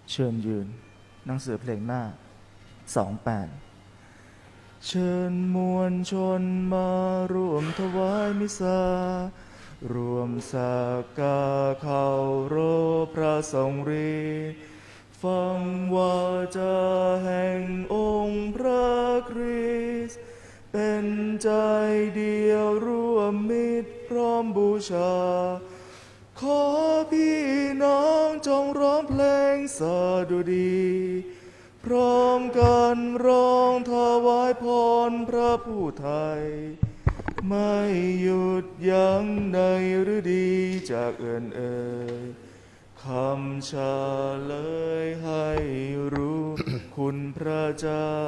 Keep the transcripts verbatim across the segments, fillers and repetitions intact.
เชิญยืนหนังสือเพลงหน้าสองแปดเชิญมวลชนมาร่วมถวายมิสารวมสักการะเคารพพระทรงฤทธิ์ฟังวาจาแห่งองค์พระคริสต์เป็นใจเดียวร่วมมิตรพร้อมบูชาขอพี่น้องจงร้องเพลงสดุดีพร้อมกันร้องถวายพรพระผู้ไทยไม่หยุดยั้งในฤดีจากเอื่นเอ่ยคำชาเลยให้รู้ คุณพระเจ้า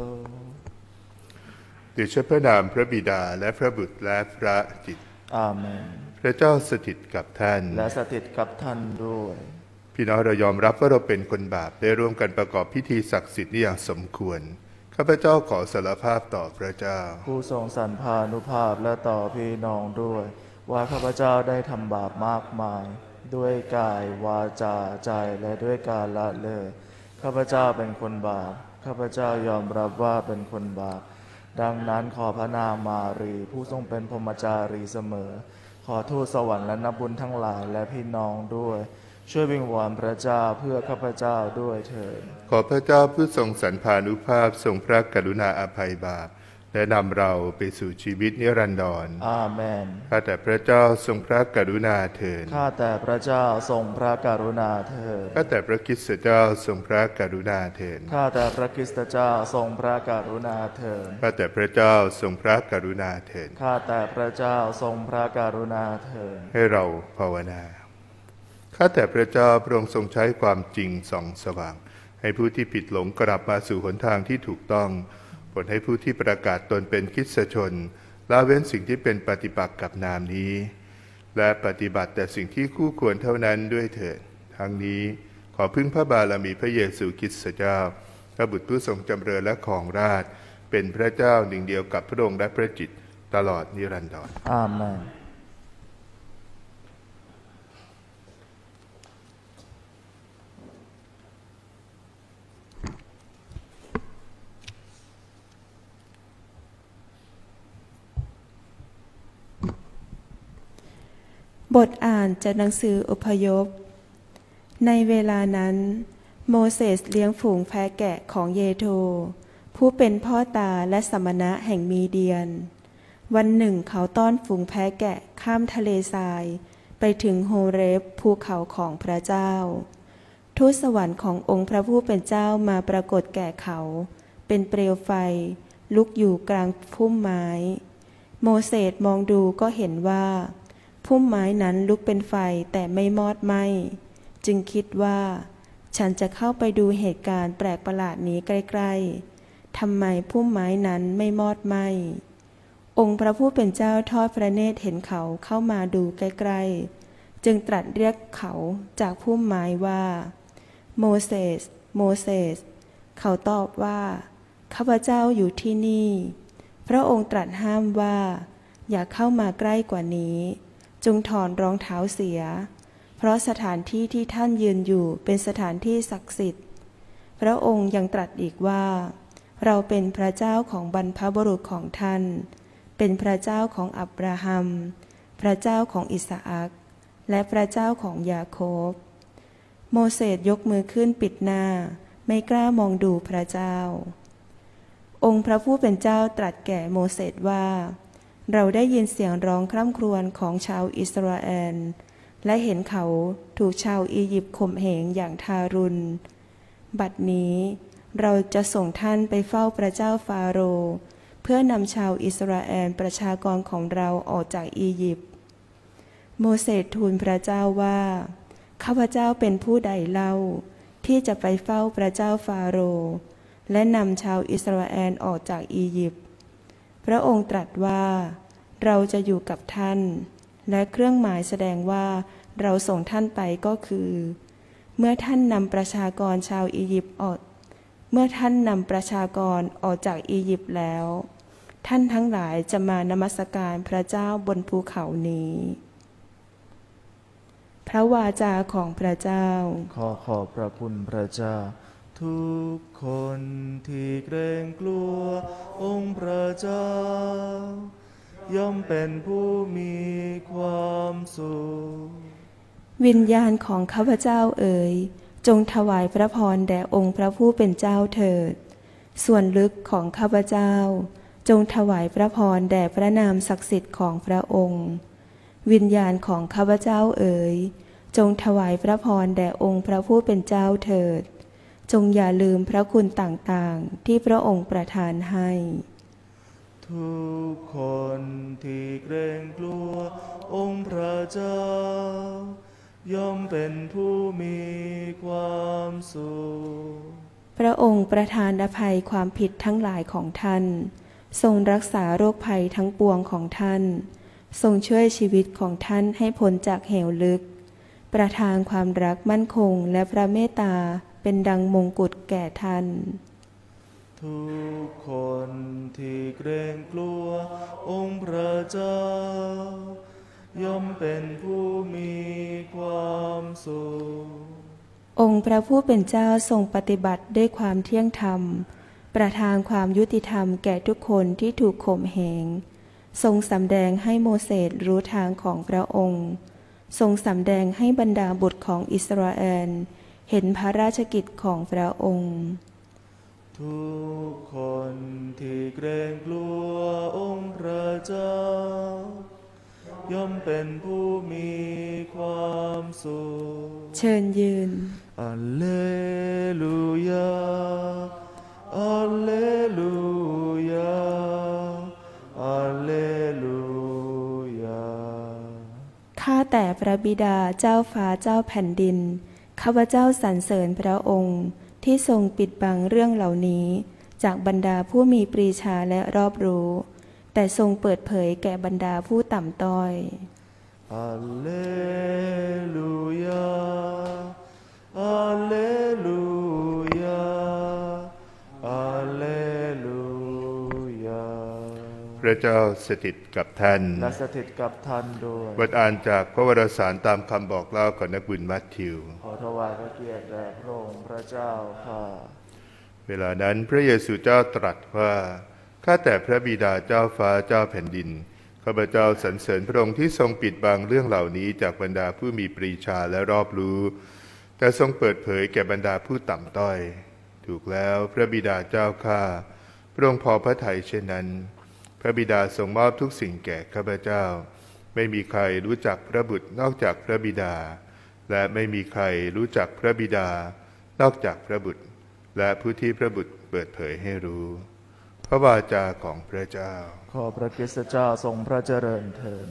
เดชพระนามพระบิดาและพระบุตรและพระจิตอาเมนพระเจ้าสถิตกับท่านและสถิตกับท่านด้วยพี่น้องเรายอมรับว่าเราเป็นคนบาปได้ร่วมกันประกอบพิธีศักดิ์สิทธิ์นี้อย่างสมควรข้าพเจ้าขอสารภาพต่อพระเจ้าผู้ทรงสันพานุภาพและต่อพี่น้องด้วยว่าข้าพเจ้าได้ทำบาปมากมายด้วยกายวาจาใจและด้วยการละเลยข้าพเจ้าเป็นคนบาปข้าพเจ้ายอมรับว่าเป็นคนบาปดังนั้นขอพระนางมารีผู้ทรงเป็นพรหมจารีเสมอขอทูตสวรรค์และนักบุญทั้งหลายและพี่น้องด้วยช่วยวิงวอนพระเจ้าเพื่อข้าพเจ้าด้วยเถิดขอพระเจ้าผู้ทรงสันพานุภาพทรงพระกรุณาอภัยบาปและนำเราไปสู่ชีวิตนิรันดรอาเมนข้าแต่พระเจ้าทรงพระกรุณาเถิดข้าแต่พระเจ้าทรงพระกรุณาเถิดข้าแต่พระคริสต์เจ้าทรงพระกรุณาเถิดข้าแต่พระคริสต์เจ้าทรงพระกรุณาเถิดข้าแต่พระเจ้าทรงพระกรุณาเถิดข้าแต่พระเจ้าทรงพระกรุณาเถิดให้เราภาวนาข้าแต่พระเจ้าพระองค์ทรงใช้ความจริงส่องสว่างให้ผู้ที่ผิดหลงกลับมาสู่หนทางที่ถูกต้องโปรดให้ผู้ที่ประกาศตนเป็นคริสตชนละเว้นสิ่งที่เป็นปฏิปักษ์กับนามนี้และปฏิบัติแต่สิ่งที่คู่ควรเท่านั้นด้วยเถิดทั้งนี้ขอพึ่งพระบารมีพระเยซูคริสต์เจ้าพระบุตรผู้ทรงจำเริญและครองราชย์เป็นพระเจ้าหนึ่งเดียวกับพระองค์และพระจิตตลอดนิรันดรอาเมนบทอ่านจากหนังสืออพยพในเวลานั้นโมเสสเลี้ยงฝูงแพะแกะของเยโธผู้เป็นพ่อตาและสมณะแห่งมีเดียนวันหนึ่งเขาต้อนฝูงแพะแกะข้ามทะเลทรายไปถึงโฮเรฟภูเขาของพระเจ้าทูตสวรรค์ขององค์พระผู้เป็นเจ้ามาปรากฏแก่เขาเป็นเปลวไฟลุกอยู่กลางพุ่มไม้โมเสสมองดูก็เห็นว่าพุ่มไม้นั้นลุกเป็นไฟแต่ไม่มอดไหม้จึงคิดว่าฉันจะเข้าไปดูเหตุการณ์แปลกประหลาดนี้ใกล้ๆทำไมพุ่มไม้นั้นไม่มอดไหม้องค์พระผู้เป็นเจ้าทอดพระเนตรเห็นเขาเข้ามาดูใกล้ๆจึงตรัสเรียกเขาจากพุ่มไม้ว่าโมเสสโมเสสเขาตอบว่าข้าพเจ้าอยู่ที่นี่พระองค์ตรัสห้ามว่าอย่าเข้ามาใกล้กว่านี้จงถอนรองเท้าเสียเพราะสถานที่ที่ท่านยืนอยู่เป็นสถานที่ศักดิ์สิทธิ์พระองค์ยังตรัสอีกว่าเราเป็นพระเจ้าของบรรพบุรุษของท่านเป็นพระเจ้าของอับราฮัมพระเจ้าของอิสอัคและพระเจ้าของยาโคบโมเสสยกมือขึ้นปิดหน้าไม่กล้ามองดูพระเจ้าองค์พระผู้เป็นเจ้าตรัสแก่โมเสสว่าเราได้ยินเสียงร้องคร่ำครวญของชาวอิสราเอลและเห็นเขาถูกชาวอียิปต์ข่มเหงอย่างทารุณบัดนี้เราจะส่งท่านไปเฝ้าพระเจ้าฟาโรห์เพื่อนำชาวอิสราเอลประชากรของเราออกจากอียิปต์โมเสสทูลพระเจ้าว่าข้าพเจ้าเป็นผู้ใดเล่าที่จะไปเฝ้าพระเจ้าฟาโรห์และนำชาวอิสราเอลออกจากอียิปต์พระองค์ตรัสว่าเราจะอยู่กับท่านและเครื่องหมายแสดงว่าเราส่งท่านไปก็คือเมื่อท่านนำประชากรชาวอียิปต์ออกเมื่อท่านนำประชากรออกจากอียิปต์แล้วท่านทั้งหลายจะมานมัสการพระเจ้าบนภูเขานี้พพระวาจาของพระเจ้าขอขอบพระคุณพระเจ้าทุกคนที่เกรงกลัวองค์พระเจ้าย่อมเป็นผู้มีความสุขวิญญาณของข้าพเจ้าเอ๋ยจงถวายพระพรแด่องค์พระผู้เป็นเจ้าเถิดส่วนลึกของข้าพเจ้าจงถวายพระพรแด่พระนามศักดิ์สิทธิ์ของพระองค์วิญญาณของข้าพเจ้าเอ๋ยจงถวายพระพรแด่องค์พระผู้เป็นเจ้าเถิดจงอย่าลืมพระคุณต่างๆที่พระองค์ประทานให้ทุกคนที่เกรงกลัวองค์พระเจ้าย่อมเป็นผู้มีความสุขพระองค์ประทานอภัยความผิดทั้งหลายของท่านทรงรักษาโรคภัยทั้งปวงของท่านทรงช่วยชีวิตของท่านให้พ้นจากเหวลึกประทานความรักมั่นคงและพระเมตตาเป็นดังมงกุฎแก่ท่านทุกคนที่เกรงกลัวองค์พระเจ้าย่อมเป็นผู้มีความสุของค์พระผู้เป็นเจ้าทรงปฏิบัติด้วยความเที่ยงธรรมประทานความยุติธรรมแก่ทุกคนที่ถูกข่มเหงทรงสำแดงให้โมเสสรู้ทางของพระองค์ทรงสำแดงให้บรรดาบุตรของอิสราเอลเห็นพระราชกิจของพระองค์ทุกคนที่เกรงกลัวองค์พระเจ้าย่อมเป็นผู้มีความสุขเชิญยืนอัลเลลูยาอัลเลลูยาอัลเลลูยาข้าแต่พระบิดาเจ้าฟ้าเจ้าแผ่นดินข้าพเจ้าสรรเสริญพระองค์ที่ทรงปิดบังเรื่องเหล่านี้จากบรรดาผู้มีปรีชาและรอบรู้แต่ทรงเปิดเผยแก่บรรดาผู้ต่ำต้อยอัลเลลูยาอัลเลลูยาอัลเลลูยาพระเจ้าสถิตกับท่านและสถิตกับท่านด้วยบทอ่านจากพระวรสารตามคำบอกเล่าของนักบุญมัทธิวขอถวายพระเกียรติแด่พระองค์พระเจ้าค่ะเวลานั้นพระเยซูเจ้าตรัสว่าข้าแต่พระบิดาเจ้าฟ้าเจ้าแผ่นดินข้าพเจ้าสรรเสริญพระองค์ที่ทรงปิดบังเรื่องเหล่านี้จากบรรดาผู้มีปรีชาและรอบรู้แต่ทรงเปิดเผยแก่บรรดาผู้ต่ำต้อยถูกแล้วพระบิดาเจ้าข้าพระองค์พอพระทัยเช่นนั้นพระบิดาทรงมอบทุกสิ่งแก่ข้าพเจ้าไม่มีใครรู้จักพระบุตรนอกจากพระบิดาและไม่มีใครรู้จักพระบิดานอกจากพระบุตรและผู้ที่พระบุตรเปิดเผยให้รู้พระวาจาของพระเจ้าขอพระคริสต์เจ้าทรงพระเจริญเถิด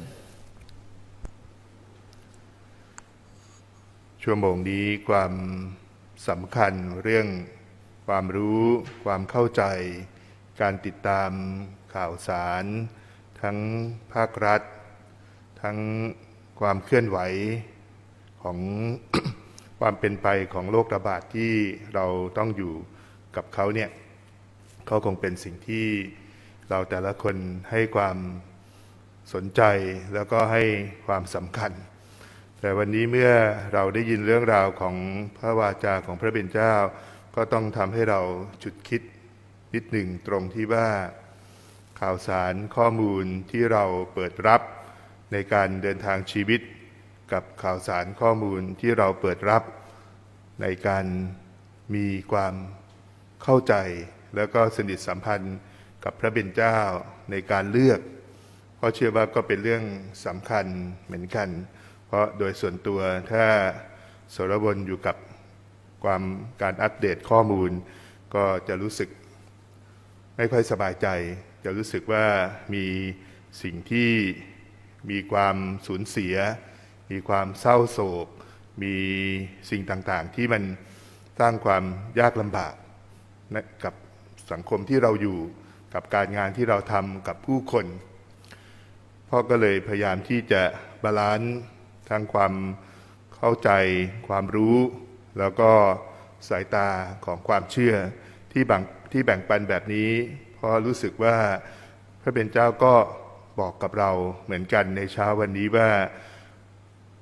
ชั่วโมงนี้ความสำคัญเรื่องความรู้ความเข้าใจการติดตามข่าวสารทั้งภาครัฐทั้งความเคลื่อนไหวของ ความเป็นไปของโรคระบาดที่เราต้องอยู่กับเขาเนี่ยเขาคงเป็นสิ่งที่เราแต่ละคนให้ความสนใจแล้วก็ให้ความสำคัญแต่วันนี้เมื่อเราได้ยินเรื่องราวของพระวาจาของพระเป็นเจ้าก็ต้องทำให้เราฉุดคิดนิดหนึ่งตรงที่ว่าข่าวสารข้อมูลที่เราเปิดรับในการเดินทางชีวิตกับข่าวสารข้อมูลที่เราเปิดรับในการมีความเข้าใจแล้วก็สนิทสัมพันธ์กับพระเป็นเจ้าในการเลือกเพราะเชื่อว่าก็เป็นเรื่องสำคัญเหมือนกันเพราะโดยส่วนตัวถ้าสรวนอยู่กับความการอัปเดตข้อมูลก็จะรู้สึกไม่ค่อยสบายใจจะรู้สึกว่ามีสิ่งที่มีความสูญเสียมีความเศร้าโศกมีสิ่งต่างๆที่มันสร้างความยากลำบากกับสังคมที่เราอยู่กับการงานที่เราทำกับผู้คนพ่อก็เลยพยายามที่จะบาลานซ์ทั้งความเข้าใจความรู้แล้วก็สายตาของความเชื่อที่แบ่งที่แบ่งปันแบบนี้เพราะรู้สึกว่าพระเป็นเจ้าก็บอกกับเราเหมือนกันในเช้าวันนี้ว่าพ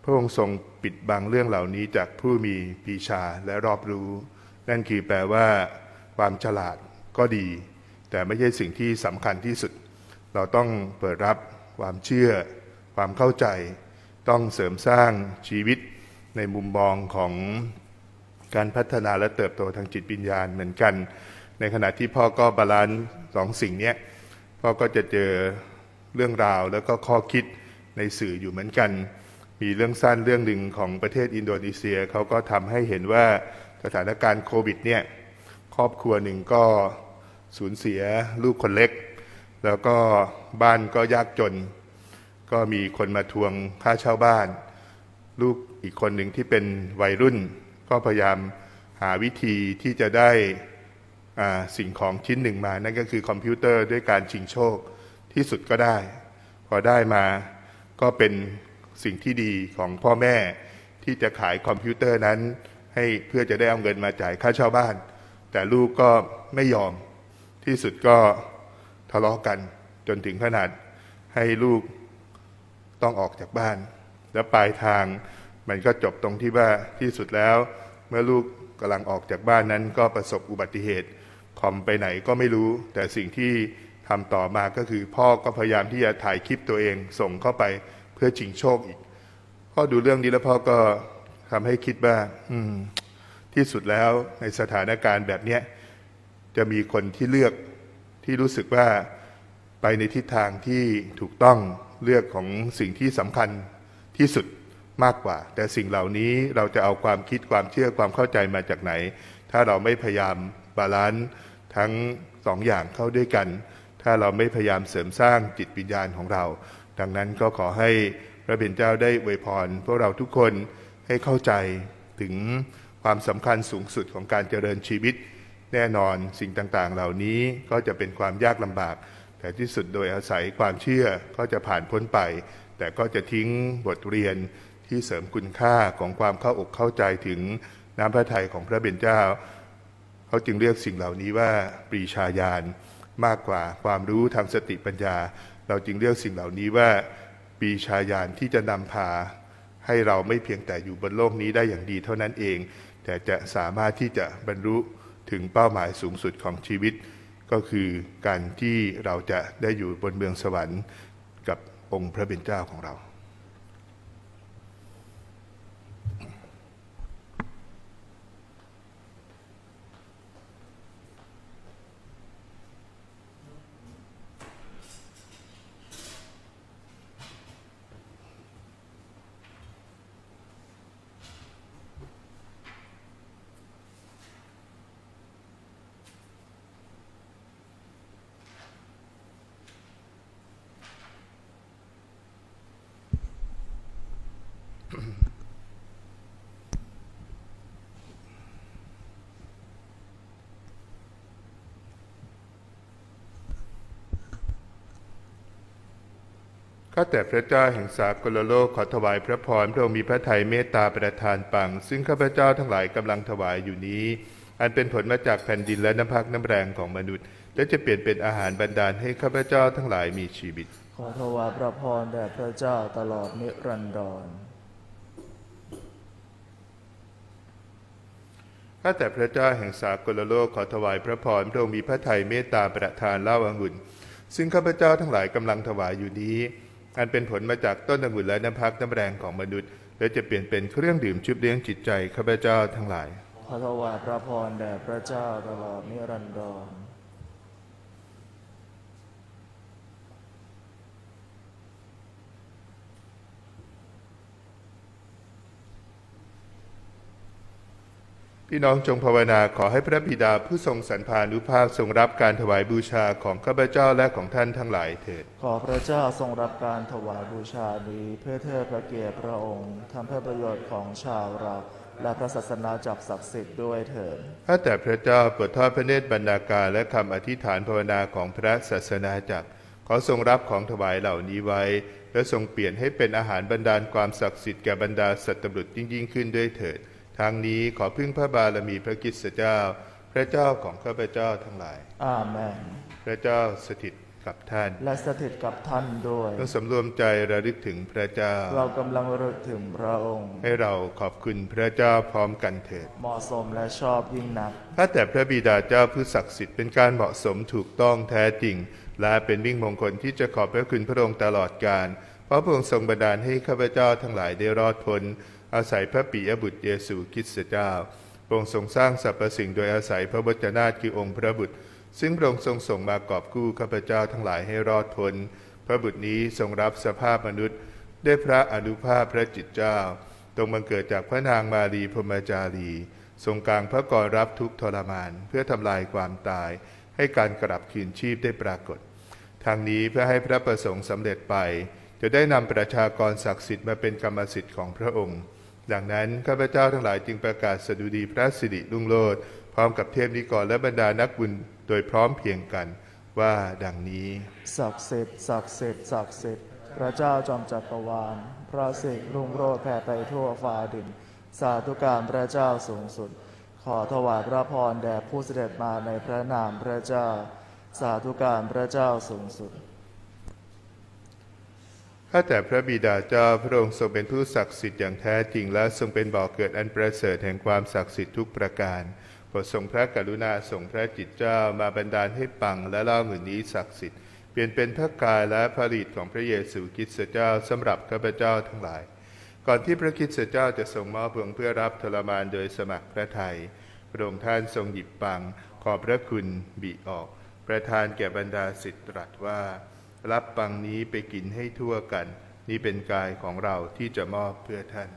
พระองค์ทรงปิดบังเรื่องเหล่านี้จากผู้มีปรีชาและรอบรู้นั่นคือแปลว่าความฉลาดก็ดีแต่ไม่ใช่สิ่งที่สำคัญที่สุดเราต้องเปิดรับความเชื่อความเข้าใจต้องเสริมสร้างชีวิตในมุมมองของการพัฒนาและเติบโตทางจิตวิญญาณเหมือนกันในขณะที่พ่อก็บาลานซ์สองสิ่งนี้พ่อก็จะเจอเรื่องราวแล้วก็ข้อคิดในสื่ออยู่เหมือนกันมีเรื่องสั้นเรื่องหนึ่งของประเทศอินโดนีเซียเขาก็ทำให้เห็นว่าสถานการณ์โควิดเนี่ยครอบครัวหนึ่งก็สูญเสียลูกคนเล็กแล้วก็บ้านก็ยากจนก็มีคนมาทวงค่าเช่าบ้านลูกอีกคนหนึ่งที่เป็นวัยรุ่นก็พยายามหาวิธีที่จะได้สิ่งของชิ้นหนึ่งมานั่นก็คือคอมพิวเตอร์ด้วยการชิงโชคที่สุดก็ได้พอได้มาก็เป็นสิ่งที่ดีของพ่อแม่ที่จะขายคอมพิวเตอร์นั้นให้เพื่อจะได้เอาเงินมาจ่ายค่าเช่าบ้านแต่ลูกก็ไม่ยอมที่สุดก็ทะเลาะกันจนถึงขนาดให้ลูกต้องออกจากบ้านแล้วปลายทางมันก็จบตรงที่ว่าที่สุดแล้วเมื่อลูกกำลังออกจากบ้านนั้นก็ประสบอุบัติเหตุคอมไปไหนก็ไม่รู้แต่สิ่งที่ทำต่อมาก็คือพ่อก็พยายามที่จะถ่ายคลิปตัวเองส่งเข้าไปเพื่อชิงโชคอีกพ่อดูเรื่องนี้แล้วพ่อก็ทำให้คิดว่าอืมที่สุดแล้วในสถานการณ์แบบนี้จะมีคนที่เลือกที่รู้สึกว่าไปในทิศทางที่ถูกต้องเลือกของสิ่งที่สำคัญที่สุดมากกว่าแต่สิ่งเหล่านี้เราจะเอาความคิดความเชื่อความเข้าใจมาจากไหนถ้าเราไม่พยายามบาลานซ์ทั้งสองอย่างเข้าด้วยกันถ้าเราไม่พยายามเสริมสร้างจิตวิญญาณของเราดังนั้นก็ขอให้พระบิดาเจ้าได้อวยพรพวกเราทุกคนให้เข้าใจถึงความสำคัญสูงสุดของการเจริญชีวิตแน่นอนสิ่งต่างๆเหล่านี้ก็จะเป็นความยากลำบากแต่ที่สุดโดยอาศัยความเชื่อก็จะผ่านพ้นไปแต่ก็จะทิ้งบทเรียนที่เสริมคุณค่าของความเข้าอกเข้าใจถึงน้ำพระทัยของพระบิดาเจ้าเขาจึงเรียกสิ่งเหล่านี้ว่าปรีชาญาณมากกว่าความรู้ทางสติปัญญาเราจึงเรียกสิ่งเหล่านี้ว่าปรีชาญาณที่จะนำพาให้เราไม่เพียงแต่อยู่บนโลกนี้ได้อย่างดีเท่านั้นเองแต่จะสามารถที่จะบรรลุถึงเป้าหมายสูงสุดของชีวิตก็คือการที่เราจะได้อยู่บนเมืองสวรรค์กับองค์พระบิดาเจ้าของเราข้าแต่พระเจ้าแห่งสากลโลกขอถวายพระพรพระองค์มีพระทัยเมตตาประทานปังซึ่งข้าพเจ้าทั้งหลายกำลังถวายอยู่นี้อันเป็นผลมาจากแผ่นดินและน้ำพักน้ำแรงของมนุษย์และจะเปลี่ยนเป็นอาหารบันดาลให้ข้าพเจ้าทั้งหลายมีชีวิตขอถวายพระพรแด่พระเจ้าตลอดนิรันดรข้าแต่พระเจ้าแห่งสากลโลกขอถวายพระพรพระองค์มีพระทัยเมตตาประทานเหล้าองุ่นซึ่งข้าพเจ้าทั้งหลายกำลังถวายอยู่นี้อันเป็นผลมาจากต้นองุ่นและน้ำพักน้ำแรงของมนุษย์และจะเปลี่ยนเป็นเครื่องดื่มชุบเลี้ยงจิตใจข้าพเจ้าทั้งหลายขอถวายพระพรแด่พระเจ้าตลอดนิรันดรพี่น้องจงภาวนาขอให้พระบิดาผู้ทรงสรรพานุภาพทรงรับการถวายบูชาของข้าพเจ้าและของท่านทั้งหลายเถิดขอพระเจ้าทรงรับการถวายบูชานี้เพื่อเทิดพระเกียรติพระองค์ทำเพื่อประโยชน์ของชาวเราและพระศาสนาจักรศักดิ์สิทธิ์ด้วยเถิดข้าแต่พระเจ้าโปรดทอดพระเนตรบรรณาการและคำอธิษฐานภาวนาของพระศาสนาจักรขอทรงรับของถวายเหล่านี้ไว้และทรงเปลี่ยนให้เป็นอาหารบรรดาลความศักดิ์สิทธิ์แก่บรรดาสัตว์บุตรยิ่งๆขึ้นด้วยเถิดทางนี้ขอพึ่งพระบารมีพระคริสต์เจ้าพระเจ้าของข้าพเจ้าทั้งหลายอาเมนพระเจ้าสถิตกับท่านและสถิตกับท่านด้วยจงสำรวมใจระลึกถึงพระเจ้าเรากำลังระลึกถึงพระองค์ให้เราขอบคุณพระเจ้าพร้อมกันเถิดเหมาะสมและชอบยิ่งนักข้าแต่พระบิดาเจ้าผู้ศักดิ์สิทธิ์เป็นการเหมาะสมถูกต้องแท้จริงและเป็นมิ่งมงคลที่จะขอบพระคุณพระองค์ตลอดกาลเพราะพระองค์ทรงบันดาลให้ข้าพเจ้าทั้งหลายได้รอดพ้นอาศัยพระปิยบุตรเยซูคริสต์เจ้าพระองค์ทรงสร้างสรรพสิ่งโดยอาศัยพระวจนะคือองค์พระบุตรซึ่งพระองค์ทรงส่งมากอบกู้ข้าพเจ้าทั้งหลายให้รอดพ้นพระบุตรนี้ทรงรับสภาพมนุษย์ด้วยพระอนุภาพพระจิตเจ้าทรงบังเกิดจากพระนางมารีพรหมจารีทรงกางพระกรรับทุกข์ทรมานเพื่อทำลายความตายให้การกลับคืนชีพได้ปรากฏทางนี้เพื่อให้พระประสงค์สำเร็จไปจะได้นำประชากรศักดิ์สิทธิ์มาเป็นกรรมสิทธิ์ของพระองค์ดังนั้นข้าพเจ้าทั้งหลายจึงประกาศสดุดีพระสิริรุ่งโรจน์พร้อมกับเทพนิกรและบรรดานักบุญโดยพร้อมเพียงกันว่าดังนี้ศักดิ์สิทธิ์ศักดิ์สิทธิ์ศักดิ์สิทธิ์พระเจ้าจอมจักรวาลพระสิริรุ่งโรจน์แผ่ไปทั่วฟ้าดินสาธุการพระเจ้าสูงสุดขอถวายพระพรแด่ผู้เสด็จมาในพระนามพระเจ้าสาธุการพระเจ้าสูงสุดข้าแต่พระบิดาเจ้าพระองค์ทรงเป็นผู้ศักดิ์สิทธิ์อย่างแท้จริงและทรงเป็นบ่อเกิดอันประเสริฐแห่งความศักดิ์สิทธิ์ทุกประการโปรดทรงพระกรุณาส่งพระจิตเจ้ามาบันดาลให้ปังและเล่ามือนี้ศักดิ์สิทธิ์เปลี่ยนเป็นพระกายและพระฤทธิ์ของพระเยซูคริสต์เจ้าสำหรับข้าพเจ้าทั้งหลายก่อนที่พระคริสต์เจ้าจะทรงมอบพระองค์เพื่อรับทรมานโดยสมัครพระทัยพระองค์ท่านทรงหยิบปังขอบพระคุณบิออกประทานแก่บรรดาศิษย์ตรัสว่ารับปังนี้ไปกินให้ทั่วกันนี่เป็นกายของเราที่จะมอบเพื่อท่าน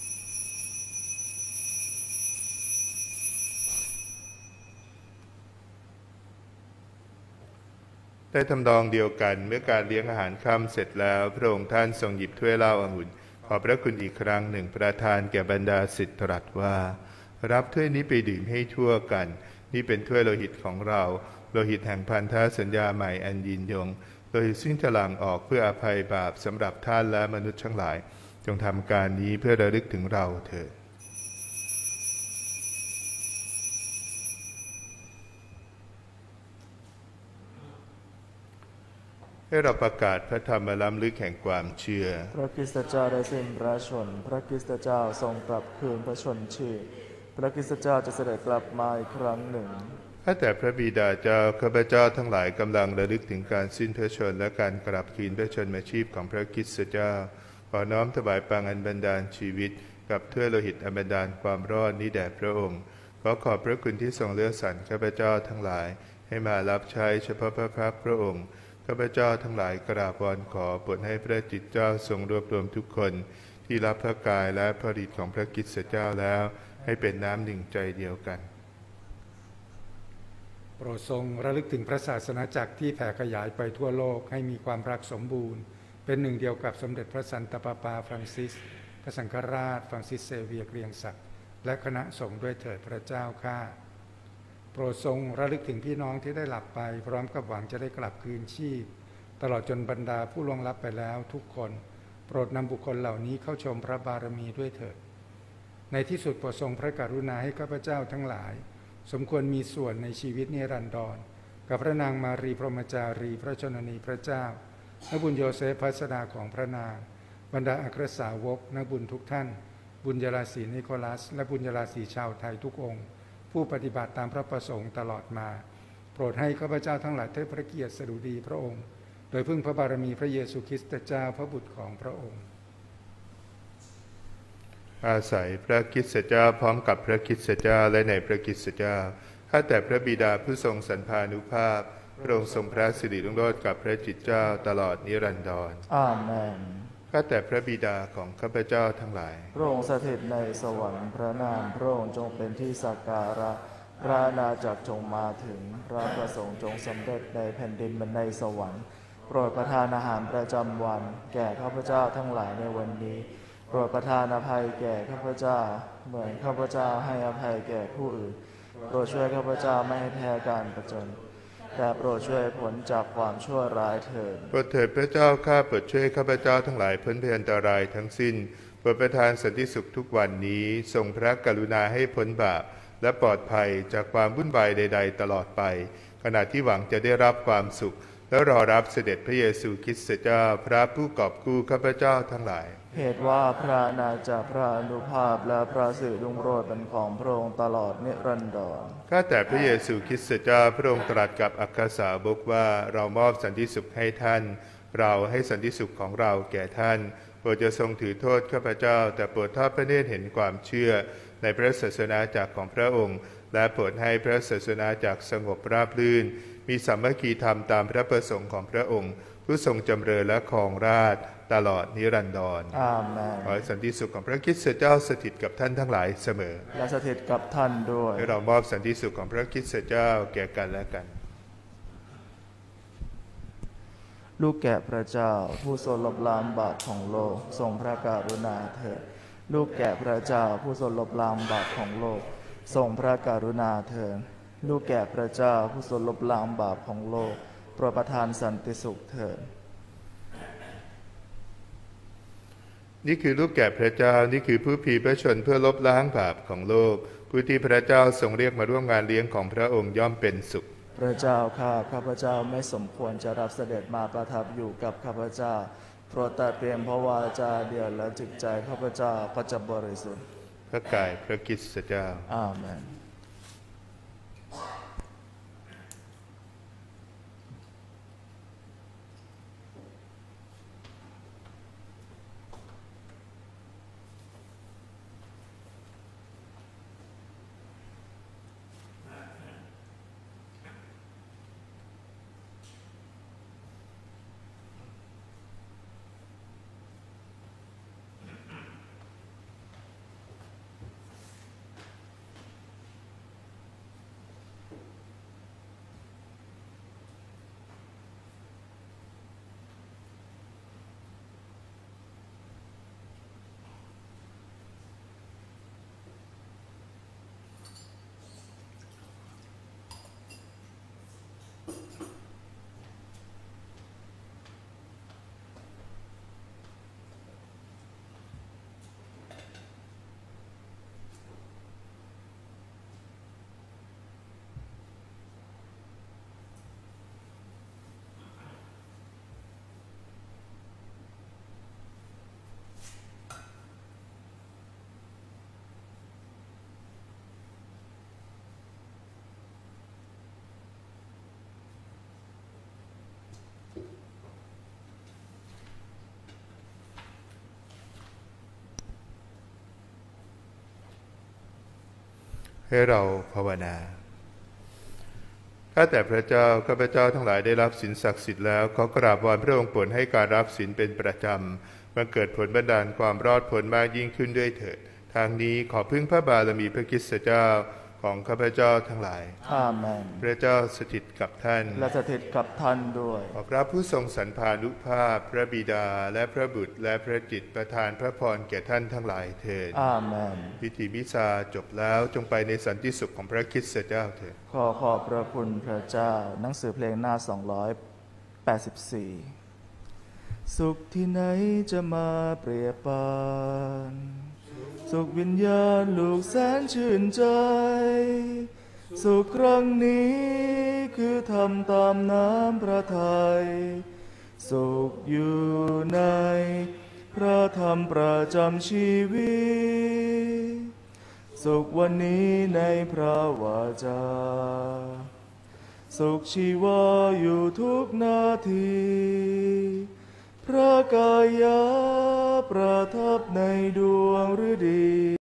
ได้ทำนองเดียวกันเมื่อการเลี้ยงอาหารค่ำเสร็จแล้วพระองค์ท่านทรงหยิบถ้วยเหล้าองุ่นขอบพระคุณอีกครั้งหนึ่งประทานแก่บรรดาศิษย์ตรัสว่ารับถ้วยนี้ไปดื่มให้ทั่วกันนี่เป็นถ้วยโลหิตของเราโลหิตแห่งพันธสัญญาใหม่อันยินยงโดยซึ่งจะหลั่งออกเพื่ออภัยบาปสำหรับท่านและมนุษย์ทั้งหลายจงทำการนี้เพื่อระลึกถึงเราเถิดให้เราประกาศพระธรรมล้ำลึกแห่งความเชื่อพระคริสตเจ้าได้สิ้นพระชนพระคริสตเจ้าทรงกลับคืนพระชนชีพพระคริสตเจ้าจะเสด็จกลับมาอีกครั้งหนึ่งข้าแต่พระบิดาเจ้าข้าพเจ้าทั้งหลายกำลังระลึกถึงการสิ้นพระชนและการกลับคืนพระชนมาชีพของพระคริสตเจ้าขอน้อมถวายปังอันบันดาลชีวิตกับถ้วยโลหิตอันบันดาลความรอดนี้แด่พระองค์ขอขอบพระคุณที่ทรงเลือกสรรข้าพเจ้าทั้งหลายให้มารับใช้เฉพาะพระพักตร์พระองค์ข้าพเจ้าทั้งหลายกราบวอนขอโปรดให้พระจิตเจ้าทรงรวบรวมทุกคนที่รับพระกายและพระฤทธิ์ของพระคริสต์เจ้าแล้วให้เป็นน้ำหนึ่งใจเดียวกันโปรดทรงระลึกถึงพระศาสนาจักรที่แผ่ขยายไปทั่วโลกให้มีความรักสมบูรณ์เป็นหนึ่งเดียวกับสมเด็จพระสันตะปาปาฟรังซิสพระสังฆราชฟรังซิสเซเวียร์เกรียงศักดิ์และคณะสงฆ์ด้วยเถิดพระเจ้าข้าโปรดทรงระลึกถึงพี่น้องที่ได้หลับไปพร้อมกับหวังจะได้กลับคืนชีพตลอดจนบรรดาผู้ล่วงลับไปแล้วทุกคนโปรดนำบุคคลเหล่านี้เข้าชมพระบารมีด้วยเถิดในที่สุดโปรดทรงพระกรุณาให้ข้าพเจ้าทั้งหลายสมควรมีส่วนในชีวิตนิรันดรกับพระนางมารีพรหมจารีพระชนนีพระเจ้านักบุญโยเซฟพัสดาของพระนางบรรดาอัครสาวกนักบุญทุกท่านบุญญาราศีนิโคลัสและบุญญาราศีชาวไทยทุกองค์ผู้ปฏิบัติตามพระประสงค์ตลอดมาโปรดให้ข้าพเจ้าทั้งหลายได้พระเกียรติสดุดีพระองค์โดยพึ่งพระบารมีพระเยซูคริสต์เจ้าพระบุตรของพระองค์อาศัยพระคริสต์เจ้าพร้อมกับพระคริสต์เจ้าและในพระคริสต์เจ้าข้าแต่พระบิดาผู้ทรงสรรพานุภาพพระองค์ทรงพระสิริรุ่งโรจน์กับพระจิตเจ้าตลอดนิรันดรอาเมนข้าแต่พระบิดาของข้าพเจ้าทั้งหลายพระองค์สถิตในสวรรค์พระนามพระองค์จงเป็นที่สักการะพระอาณาจักรจงมาถึงพระประสงค์จงสำเร็จในแผ่นดินเหมือนในสวรรค์โปรดประทานอาหารประจำวันแก่ข้าพเจ้าทั้งหลายในวันนี้โปรดประทานอภัยแก่ข้าพเจ้าเหมือนข้าพเจ้าให้อภัยแก่ผู้อื่นโปรดช่วยข้าพเจ้าไม่ให้แพ้การผจญแต่โปรดช่วยผลจากความชั่วร้ายเถิดโปรดเถิดพระเจ้าข้าโปรดช่วยข้าพเจ้าทั้งหลายพ้นภัยอันตรายทั้งสิ้นโปรดประทานสันติสุขทุกวันนี้ทรงพระกรุณาให้พ้นบาปและปลอดภัยจากความวุ่นวายใดๆตลอดไปขณะที่หวังจะได้รับความสุขแล้วรอรับเสด็จพระเยซูคริสต์เจ้าพระผู้กอบกู้ข้าพเจ้าทั้งหลายเหตุว่าพระนาจาพระอนุภาพและพระสิริรุ่งโรจน์เป็นของพระองค์ตลอดนิรันดรข้าแต่พระเยซูคริสต์เจ้าพระองค์ตรัสกับอัครสาวกว่าเรามอบสันติสุขให้ท่านเราให้สันติสุขของเราแก่ท่านโปรดจะทรงถือโทษข้าพเจ้าแต่โปรดทอดพระเนตรเห็นความเชื่อในพระศาสนาจักรของพระองค์และโปรดให้พระศาสนาจักรสงบราบรื่นมีสามัคคีธรรมตามพระประสงค์ของพระองค์ผู้ทรงจำเริญและครองราชย์ตลอดนิรันดรอาเมนขอสันติสุขของพระคริสต์เจ้าสถิตกับท่านทั้งหลายเสมอและสถิตกับท่านด้วยให้เรามอบสันติสุขของพระคริสต์เจ้าแก่กันและกันลูกแกะพระเจ้าผู้ทรงลบล้างบาปของโลกทรงพระกรุณาเถิดลูกแกะพระเจ้าผู้ทรงลบล้างบาปของโลกทรงพระกรุณาเถิดลูกแกะพระเจ้าผู้ทรงลบล้างบาปของโลกโปรดประทานสันติสุขเถิดนี่คือลูกแกะพระเจ้านี่คือผู้พีพระชนเพื่อลบล้างบาปของโลกผู้ที่พระเจ้าทรงเรียกมาร่วมงานเลี้ยงของพระองค์ย่อมเป็นสุขพระเจ้าข้าข้าพเจ้าไม่สมควรจะรับเสด็จมาประทับอยู่กับข้าพเจ้าโปรดแต่เพียงพระวาจาเดียวและจิตใจข้าพเจ้าก็จะบริสุทธิ์พระกายพระคริสต์เจ้าอาเมนให้เราภาวนาข้าแต่พระเจ้าข้าพเจ้าทั้งหลายได้รับศีลศักดิ์สิทธิ์แล้วขอกราบวอนพระองค์โปรดให้การรับศีลเป็นประจำบังเกิดผลบันดาลความรอดพ้นมากยิ่งขึ้นด้วยเถิดทางนี้ขอพึ่งพระบารมีพระคริสต์เจ้าของข้าพเจ้าทั้งหลายอาเมนพระเจ้าสถิตกับท่านและสถิตกับท่านด้วยขอพระผู้ทรงสรรพานุภาพพระบิดาและพระบุตรและพระจิตประทานพระพรแก่ท่านทั้งหลายเถิดอาเมนพิธีมิซาจบแล้วจงไปในสันติสุขของพระคริสต์เจ้าเถิดขอขอบพระคุณพระเจ้าหนังสือเพลงหน้าสองร้อยแปดสิบสี่สุขที่ไหนจะมาเปรียบปานสุขวิญญาณลูกแสนชื่นใจสุขครั้งนี้คือทำตามน้ำพระทัยสุขอยู่ในพระธรรมประจำชีวิตสุขวันนี้ในพระวาจาสุขชีวาอยู่ทุกนาทีพระกายประทับในดวงฤดี